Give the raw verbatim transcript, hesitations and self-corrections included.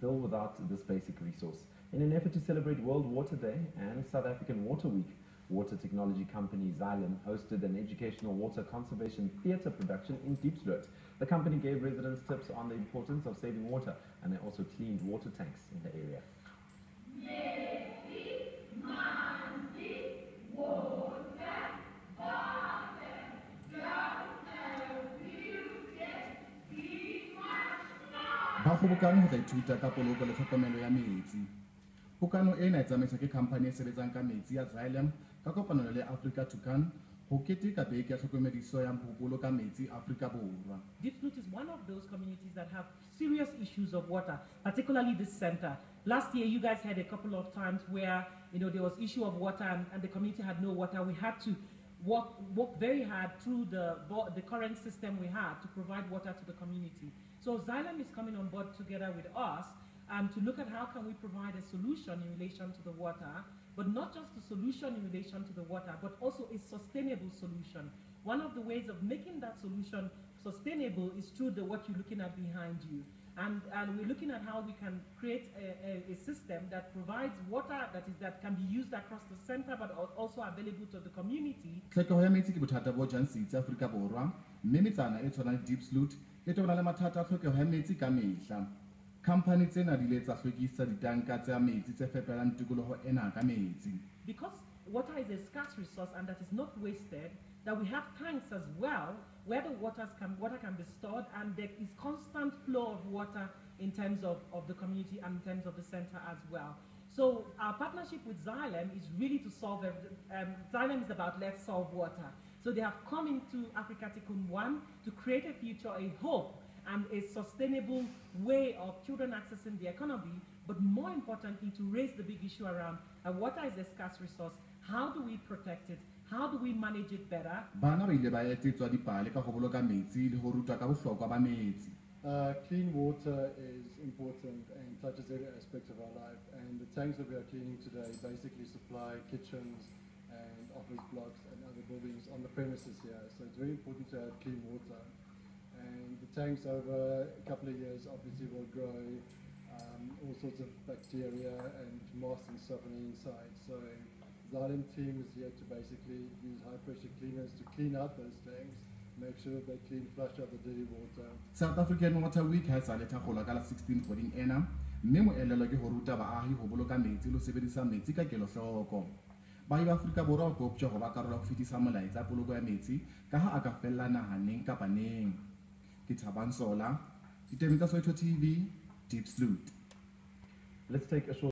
still without this basic resource. In an effort to celebrate World Water Day and South African Water Week, water technology company Xylem hosted an educational water conservation theatre production in Diepsloot. The company gave residents tips on the importance of saving water, and they also cleaned water tanks in the area. Ba kgobokane ho tla ithuta ka poloko le tlhokomelo ya metsi. Pokano ena e tsamaiswa ke khampani e sebetsang ka metsi ya Xylem ka kopanelo le Africa Tucan ho keteka beke ya tlhokomediso ya mohopolo ka metsi Afrika Borwa. Diepsloot is one of those communities that have serious issues of water, particularly this center. Last year, you guys had a couple of times where you know there was issue of water and, and the community had no water. We had to work, work very hard through the, the current system we had to provide water to the community. So Xylem is coming on board together with us um, to look at how can we provide a solution in relation to the water, but not just a solution in relation to the water, but also a sustainable solution. One of the ways of making that solution sustainable is through the what you're looking at behind you. And, and we're looking at how we can create a, a, a system that provides water that is that can be used across the center, but also available to the community. Tlhokeho ya metsi ke bothata bo jang setsi Afrika Borwa, mme metsana e tshwana le Diepsloot e tobana le mathata a tlhokeho ya metsi ka mehla. Khamphani tsena di ile tsa hlwekisa ditanka tsa metsi tse fepelang tikoloho ena ka metsi. Because water is a scarce resource and that is not wasted, that we have tanks as well where the waters can, water can be stored, and there is constant flow of water in terms of, of the community and in terms of the center as well. So our partnership with Xylem is really to solve, um, Xylem is about let's solve water. So they have come into Africa Tikkun One to create a future, a hope, and a sustainable way of children accessing the economy, but more importantly to raise the big issue around uh, water is a scarce resource. How do we protect it? How do we manage it better? Bana ba ile ba etsetswa dipale ka go boloka metsi le go rutwa ka bohlokwa ba metsi. Uh, clean water is important and touches every aspect of our life, and the tanks that we are cleaning today basically supply kitchens and office blocks and other buildings on the premises here, so it's very important to have clean water. And the tanks over a couple of years obviously will grow um, all sorts of bacteria and moss and stuff on the inside, so Xylem team is here to basically use high pressure cleaners to clean out those tanks, make sure that they clean, flush out the dirty water. South African Water Week ha sa le thakgola ka la sixteen kgweding ena, mme moelelo ke ho ruta baahi ho boloka metsi le ho sebedisa metsi ka kelohloko. Baahi ba Afrika Borwa ba koptjwa ho ba karolo ho fetisa molaetsa poloko ya metsi ka ha a ka fella naha neng kapa neng. Ke Thabang Sola, ditaba tsa Soweto T V, Diepsloot. Let's take a short